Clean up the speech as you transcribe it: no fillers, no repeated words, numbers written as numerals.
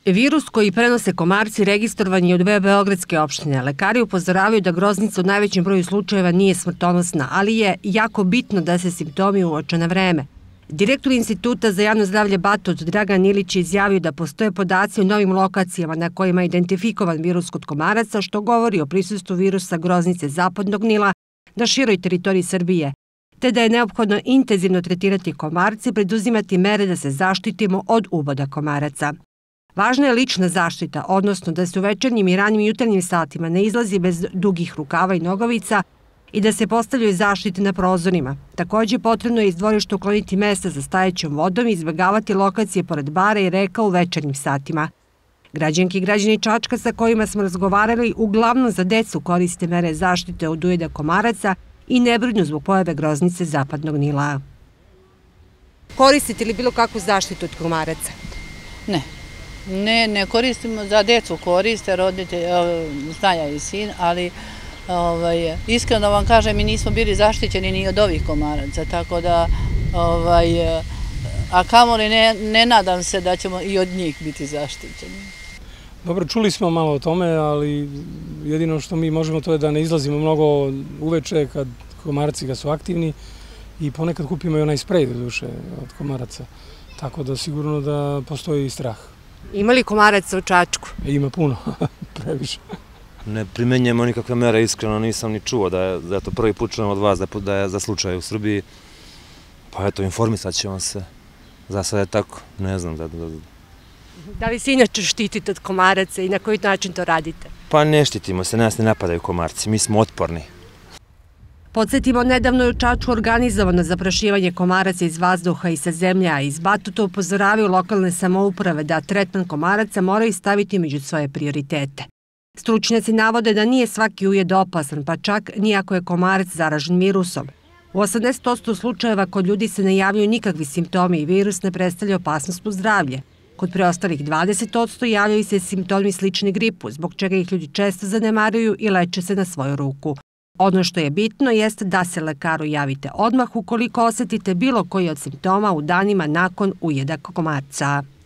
Virus koji prenose komarci registrovan je u 2 beogradske opštine. Lekari upozoravaju da groznica u najvećem broju slučajeva nije smrtonosna, ali je jako bitno da se simptomi uoče na vreme. Direktor Instituta za javno zdravlje Batut Dragan Ilić je izjavio da postoje podaci o novim lokacijama na kojima je identifikovan virus kod komaraca, što govori o prisustvu virusa groznice zapadnog Nila na široj teritoriji Srbije, te da je neophodno intenzivno tretirati komarce i preduzimati mere da se zaštitimo od uboda komaraca. Važna je lična zaštita, odnosno da se u večernjim i ranijim jutarnjim satima ne izlazi bez dugih rukava i nogavica i da se postavljaju zaštite na prozorima. Također potrebno je iz dvorišta ukloniti mesta za stajećom vodom i izbjegavati lokacije pored bara i reka u večernjim satima. Građanke i građani Čačka sa kojima smo razgovarali uglavnom za decu koriste mere zaštite od ujeda komaraca i ne brinu zbog pojave groznice zapadnog Nila. Koristite li bilo kakvu zaštitu od komaraca? Ne koristimo, za decu koriste, roditelji, znaja i sin, ali iskreno vam kažem, mi nismo bili zaštićeni ni od ovih komaraca, tako da, a kamoli ne nadam se da ćemo i od njih biti zaštićeni. Dobro, čuli smo malo o tome, ali jedino što mi možemo to je da ne izlazimo mnogo uveče kad komarci su aktivni i ponekad kupimo i onaj sprej do duše od komaraca, tako da sigurno da postoji i strah. Ima li komaraca u Čačku? Ima puno, previše. Ne primenjujemo nikakve mere, iskreno nisam ni čuo da je to prvi put čujem od vas da je za slučaj u Srbiji. Pa eto, informisat ćemo se. Za sad je tako, ne znam. Da li se inače štitite od komaraca i na koji način to radite? Pa ne štitimo se, nas ne napadaju komarci, mi smo otporni. Podsjetimo, nedavno je u Čačku organizovano zaprašivanje komaraca iz vazduha i sa zemlje, a iz Batuta upozoravaju lokalne samouprave da tretman komaraca moraju staviti među svoje prioritete. Stručnjaci navode da nije svaki ujed opasan, pa čak nijako je komarac zaražen virusom. U 80% slučajeva kod ljudi se ne javljaju nikakvi simptomi i virus ne predstavlja opasnost po zdravlje. Kod preostalih 20% javljaju se simptomi slični gripu, zbog čega ih ljudi često zanemaruju i leče se na svoju ruku. Ono što je bitno jeste da se lekaru javite odmah ukoliko osetite bilo koji od simptoma u danima nakon ujeda komarca.